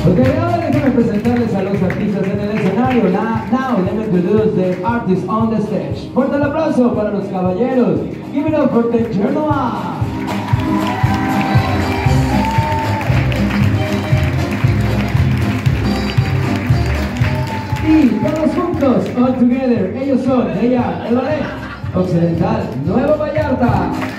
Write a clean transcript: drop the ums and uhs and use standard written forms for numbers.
Ok, ahora déjenme presentarles a los artistas en el escenario. Now, let me introduce the artists on the stage. Fuerte el aplauso para los caballeros. Give it up for the Genoa. Y todos juntos, all together, ellos son, ella, el ballet occidental Nueva Vallarta.